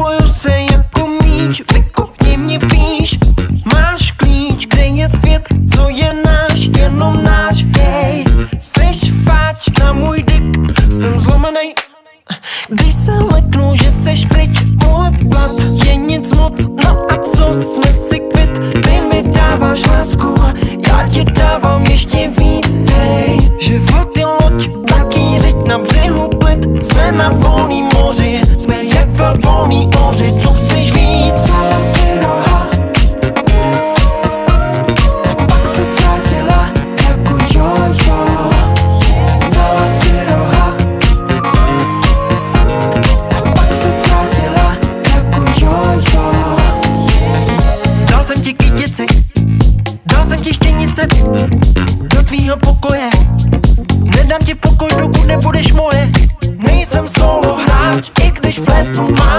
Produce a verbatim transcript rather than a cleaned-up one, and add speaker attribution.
Speaker 1: Boju se jako míč, vykopni mě výš. Máš klíč, kde je svět, co je náš, jenom náš, hej. Seš fáč na můj dyk, jsem zlomenej. Když se leknu, že seš pryč, můj plat je nic moc. No a co jsme si kvit, ty mi dáváš lásku, já ti dávám ještě víc, hej. Život je loď, taky řiď na břehu klid. Jsme na volný moři, jsme jak ve volný oři. Co chceš víc? Vzala si roha a pak se zvrátila jako jojo. Vzala si roha a pak se zvrátila jako jojo. Dal jsem ti kytici, dal jsem ti štěnice do tvýho pokoje. Nedám ti pokoj, dokud nebudeš moje. Nejsem solo hráč, i když flétnu mám.